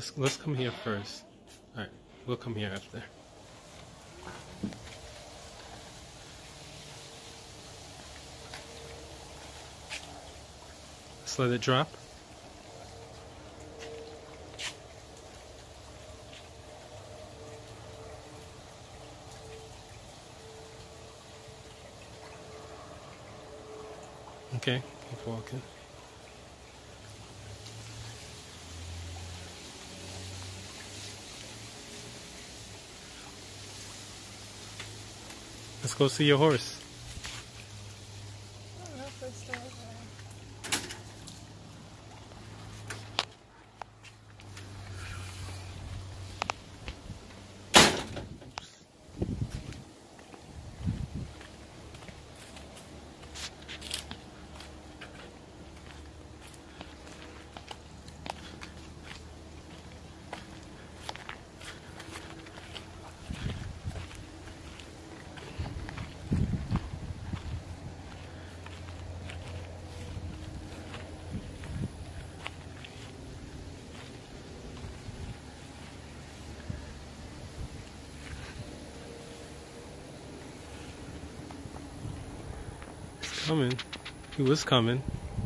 Let's come here first. Alright, we'll come here after. Let's let it drop. Okay, keep walking. Let's go see your horse. I don't know if they're still there. Coming. He was coming.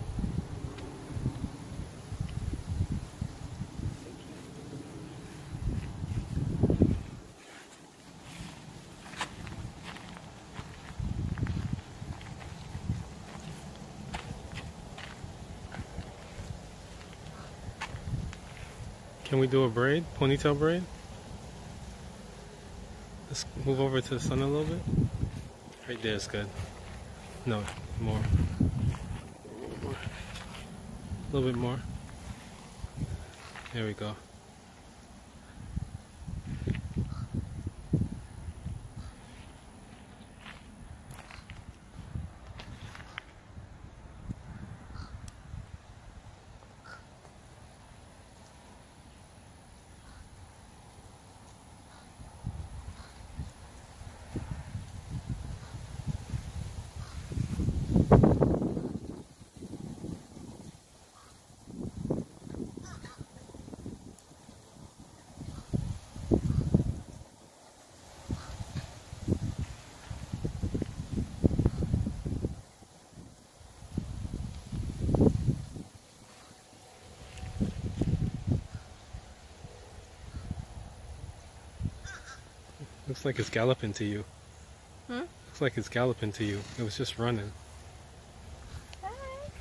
Can we do a braid? Ponytail braid? Let's move over to the sun a little bit. Right there is good. No, more. A little bit more. There we go. Looks like it's galloping to you. Hmm? Looks like it's galloping to you. It was just running. Hi.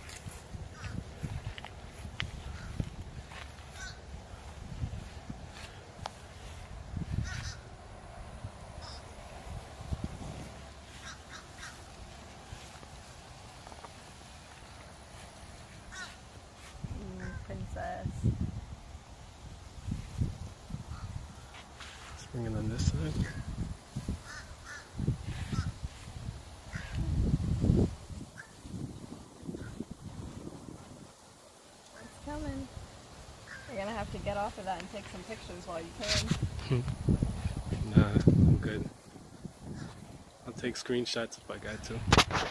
Princess. Let's bring it on this side. It's coming. You're gonna have to get off of that and take some pictures while you can. Nah, I'm good. I'll take screenshots if I got to.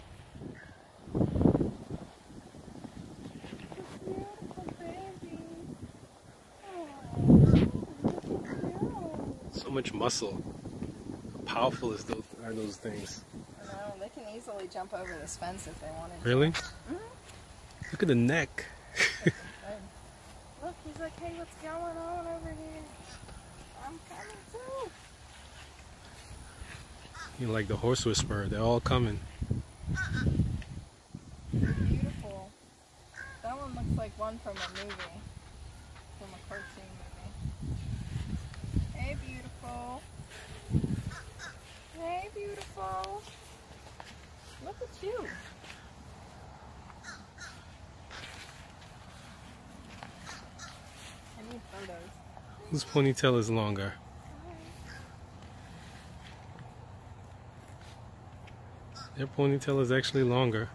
So much muscle. How powerful are those things? I know, they can easily jump over this fence if they wanted to. Really? Mm-hmm. Look at the neck. Look, he's like, hey, what's going on over here? I'm coming too. You like the horse whisperer, they're all coming. Beautiful. That one looks like one from a movie. From a cartoon movie. Hey, beautiful. Hey, beautiful. Look at you. I need photos. Whose ponytail is longer? Their ponytail is actually longer.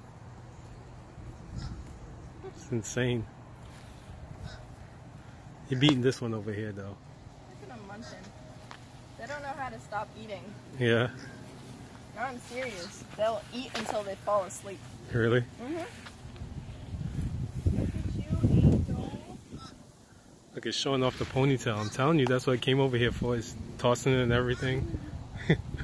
It's insane. You're beating this one over here though. Look at them munching. They don't know how to stop eating. Yeah. No, I'm serious. They'll eat until they fall asleep. Really? Mm-hmm. Look at you, Angel. Look Look, it's showing off the ponytail. I'm telling you, that's what I came over here for. It's tossing it and everything.